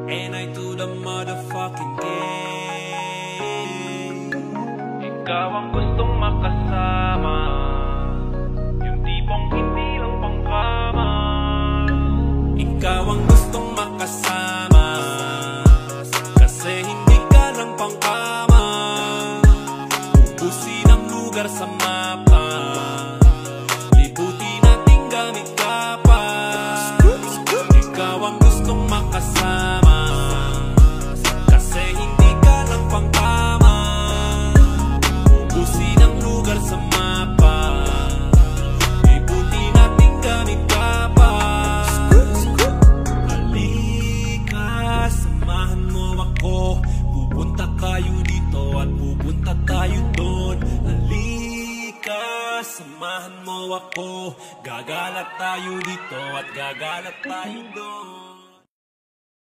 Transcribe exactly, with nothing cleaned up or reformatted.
And I do the motherfucking game. Ikaw ang gustong makasama, yung tipong hindi lang pangkama. Ikaw ang gustong makasama, kasi hindi ka lang pangkama. Ubusin ang lugar sa mapa, libutin nating gamit Kapa. Ikaw ang gustong makasama, kasi hindi ka lang pangkama. Ubusin ang lugar sa mapa, libutin nating gamit Kapa. Halika, samahan mo ako, pupunta kayo dito at pupunta tayo doon. Halika, samahan mo ako, gagalat tayo dito at gagalat tayo doon.